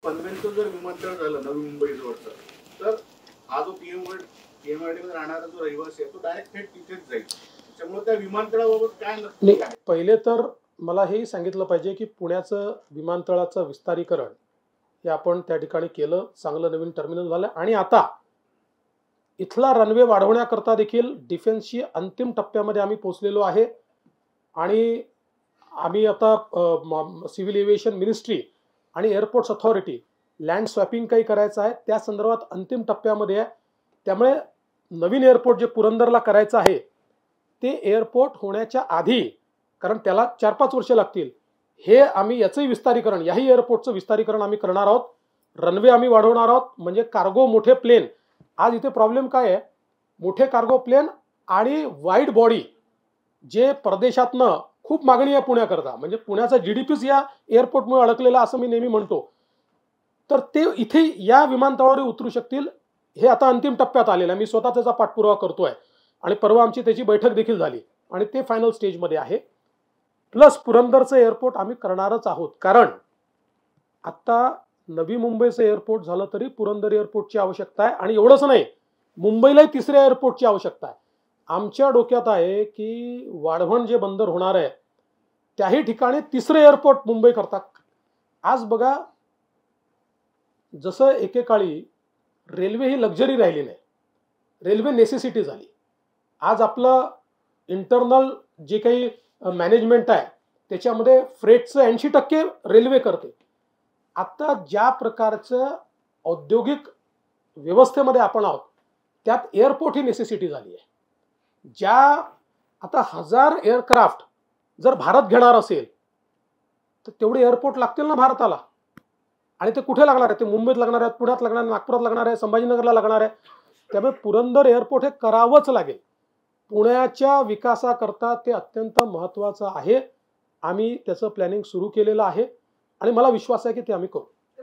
पनवेलचं जर विमानतळ झालं नवी मुंबई जवळचं, तर हा जो पीएमआरडी मध्ये राहणारा जो रहिवासी आहे तो डायरेक्ट थेट तिथेच जाईल. त्यामुळे त्या विमानतळाबाबत काय नक्की आहे? पहिले तर मला हेही सांगितलं पाहिजे की पुण्याचं विमानतळाचं विस्तारीकरण हे आपण त्या ठिकाणी केलं, चांगलं नवीन टर्मिनल झालं आणि आता इथला रनवे वाढवण्याकरता देखील डिफेन्सची अंतिम टप्प्यामध्ये आम्ही पोहोचलेलो आहे. आणि आम्ही आता सिव्हिल एव्हिएशन मिनिस्ट्री आणि एअरपोर्ट्स अथॉरिटी लँड स्वॅपिंग काही करायचं आहे त्या संदर्भात अंतिम टप्प्यामध्ये आहे. त्यामुळे नवीन एअरपोर्ट जे पुरंदरला करायचं आहे ते एअरपोर्ट होण्याच्या आधी, कारण त्याला 4-5 वर्ष लागतील, हे आम्ही याचंही विस्तारीकरण, याही एअरपोर्टचं विस्तारीकरण आम्ही करणार आहोत. रनवे आम्ही वाढवणार आहोत. म्हणजे कार्गो मोठे प्लेन, आज इथे प्रॉब्लेम काय आहे, मोठे कार्गो प्लेन आणि वाईड बॉडी जे परदेशातनं खूप मागणी आहे पुण्याकरता, म्हणजे पुण्याचा जीडीपीच या एअरपोर्टमुळे अडकलेला असं मी नेहमी म्हणतो, तर ते इथे या विमानतळावर उतरू शकतील. हे आता अंतिम टप्प्यात आलेलं आहे. मी स्वतः त्याचा पाठपुरावा करतोय आणि परवा आमची त्याची बैठक देखील झाली आणि ते फायनल स्टेजमध्ये आहे. प्लस पुरंदरचं एअरपोर्ट आम्ही करणारच आहोत, कारण आता नवी मुंबईचं एअरपोर्ट झालं तरी पुरंदर एअरपोर्टची आवश्यकता आहे. आणि एवढंच नाही, मुंबईलाही तिसऱ्या एअरपोर्टची आवश्यकता आहे. आमच्या डोक्यात आहे की वाढवण जे बंदर होणार आहे त्याही ठिकाणी तिसरं एअरपोर्ट मुंबई करता. आज बघा, जसं एकेकाळी रेल्वे ही लक्झरी राहिली नाही, रेल्वे नेसेसिटी झाली. आज आपलं इंटरनल जे काही मॅनेजमेंट आहे त्याच्यामध्ये फ्रेटचं 80% रेल्वे करते. आता ज्या प्रकारचं औद्योगिक व्यवस्थेमध्ये आपण आहोत त्यात एअरपोर्ट ही नेसेसिटी झाली आहे. ज्या आता 1000 एअरक्राफ्ट जर भारत घेणार असेल तर तेवढे एअरपोर्ट लागतील ना भारताला. आणि ते कुठे लागणार आहे? ते मुंबईत लागणार आहेत, पुण्यात लागणार आहे, नागपुरात लागणार आहे, संभाजीनगरला लागणार आहे. त्यामुळे पुरंदर एअरपोर्ट हे करावंच लागेल. पुण्याच्या विकासाकरता ते अत्यंत महत्त्वाचं आहे. आम्ही त्याचं प्लॅनिंग सुरू केलेलं आहे आणि मला विश्वास आहे की ते आम्ही करू.